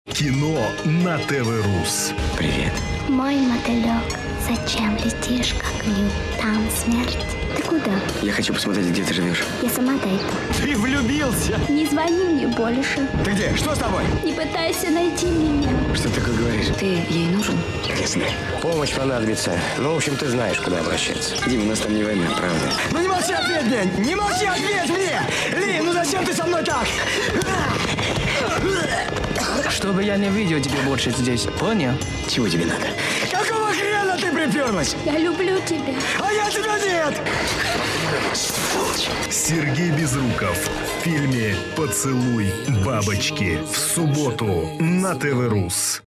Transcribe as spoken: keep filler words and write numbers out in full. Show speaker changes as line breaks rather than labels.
Кино на ТВ-Рус.
Привет.
Мой мотылек, зачем летишь к огню? Там смерть. Ты куда?
Я хочу посмотреть, где ты живешь.
Я сама дойду.
Ты влюбился?
Не звони мне больше.
Ты где? Что с тобой?
Не пытайся найти меня.
Что ты такое говоришь?
Ты ей нужен?
Я знаю.
Помощь понадобится. Ну, в общем, ты знаешь, куда обращаться.
Дим, у нас там не война, правда.
Ну не молчи, ответь мне! Не молчи, ответь мне! Ли, ну зачем ты со мной так?
Чтобы я не видел тебя больше здесь, понял?
Чего тебе надо?
Какого хрена ты приперлась?
Я люблю тебя.
А я тебя нет!
Сергей Безруков в фильме «Поцелуй бабочки» в субботу на ТВ-Рус.